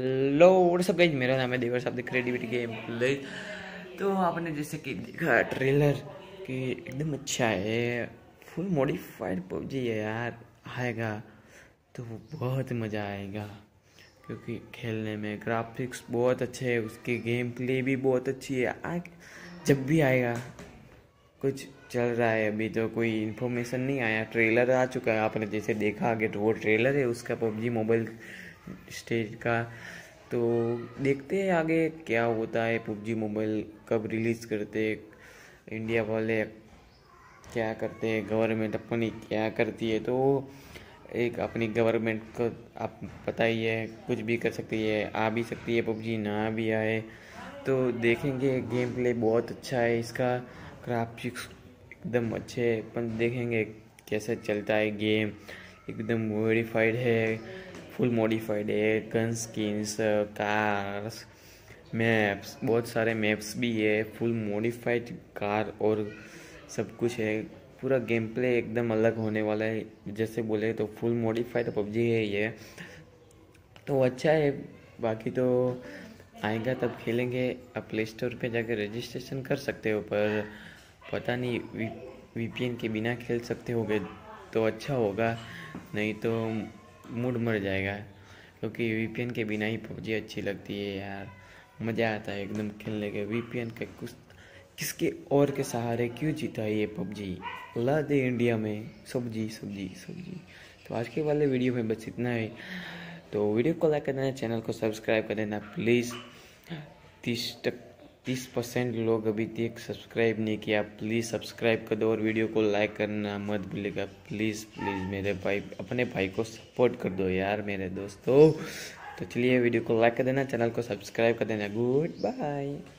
Hello what's up guys, मेरा नाम है देवर साहब द क्रिएटिविटी गेम प्ले। तो आपने जैसे कि देखा ट्रेलर कि एकदम अच्छा है, फुल मॉडिफाइड पबजी है यार। आएगा तो बहुत मज़ा आएगा क्योंकि खेलने में ग्राफिक्स बहुत अच्छे है, उसकी गेम प्ले भी बहुत अच्छी है। जब भी आएगा कुछ चल रहा है, अभी तो कोई इन्फॉर्मेशन नहीं आया, ट्रेलर आ चुका है, आपने जैसे देखा आगे तो वो ट्रेलर है उसका पबजी मोबाइल स्टेज का। तो देखते हैं आगे क्या होता है, पबजी मोबाइल कब रिलीज़ करते, इंडिया वाले क्या करते हैं, गवर्नमेंट अपनी क्या करती है। तो एक अपनी गवर्नमेंट को आप पता ही है, कुछ भी कर सकती है, आ भी सकती है पबजी, ना भी आए। तो देखेंगे, गेम प्ले बहुत अच्छा है इसका, ग्राफिक्स एकदम अच्छे है, अपन देखेंगे कैसे चलता है गेम। एकदम मॉडिफाइड है, फुल मॉडिफाइड है, गन स्किन्स, कार्स, मैप्स, बहुत सारे मैप्स भी है, फुल मॉडिफाइड कार और सब कुछ है। पूरा गेम प्ले एकदम अलग होने वाला है, जैसे बोले तो फुल मॉडिफाइड पबजी है ये। तो अच्छा है, बाकी तो आएगा तब खेलेंगे। आप प्ले स्टोर पे जाकर रजिस्ट्रेशन कर सकते हो, पर पता नहीं वीपीएन के बिना खेल सकते होगे तो अच्छा होगा, नहीं तो मूड मर जाएगा। क्योंकि वीपीएन के बिना ही पबजी अच्छी लगती है यार, मज़ा आता है एकदम खेलने के। वीपीएन के कुछ किसके और के सहारे क्यों जीता है ये पबजी, ला दे इंडिया में सब्जी सब्जी सब्जी। तो आज के वाले वीडियो में बस इतना है। तो वीडियो को लाइक कर देना, चैनल को सब्सक्राइब कर देना प्लीज़। 30% लोग अभी तक सब्सक्राइब नहीं किया, प्लीज़ सब्सक्राइब कर दो और वीडियो को लाइक करना मत भूलिएगा प्लीज़ प्लीज़। मेरे भाई, अपने भाई को सपोर्ट कर दो यार मेरे दोस्तों। तो चलिए वीडियो को लाइक कर देना, चैनल को सब्सक्राइब कर देना। Good bye.